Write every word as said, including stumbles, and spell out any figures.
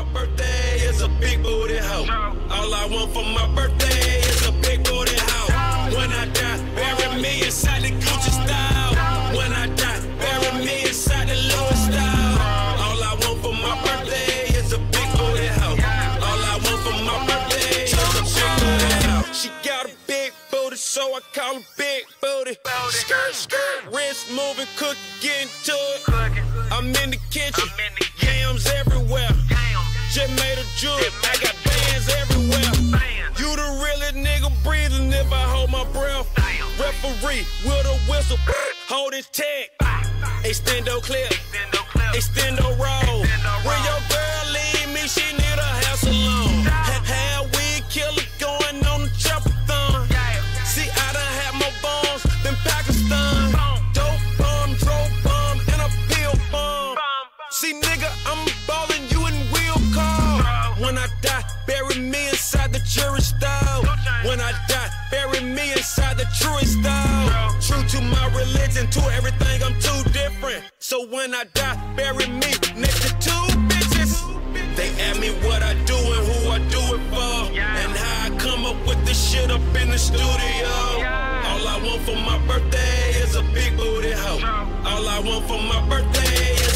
birthday is a big booty hoe. All I want for my birthday is a big booty hoe. When I die, bury me inside the Gucci style. When I die, bury me inside the Louis style. All I want for my birthday is a big booty hoe. All I want for my birthday is a big booty hoe. She got a big booty, so I call her big booty. Skirt, skirt, wrist moving, cooking, getting to it. I'm in the kitchen, yams everywhere. Just made a jewelry, I got bands everywhere. You the realest nigga breathing if I hold my breath. Referee with a whistle, hold his tag. Extendo clip, extendo roll. When your girl leave me, she need a hair salon. Had weed killer going on the chopper-thon. See, I done had more bombs than Pakistan. Dope bomb, dope bomb, and a pill bomb. See, nigga, I'm ballin' you in wheel car. When I die, bury me inside the jury style. When I die, bury me inside the truest style. True to my religion, to everything, I'm too different. So when I die, bury me next to two bitches. They ask me what I do and who I do it for, and how I come up with this shit up in the studio. All I want for my birthday is a big booty hoe. All I want for my birthday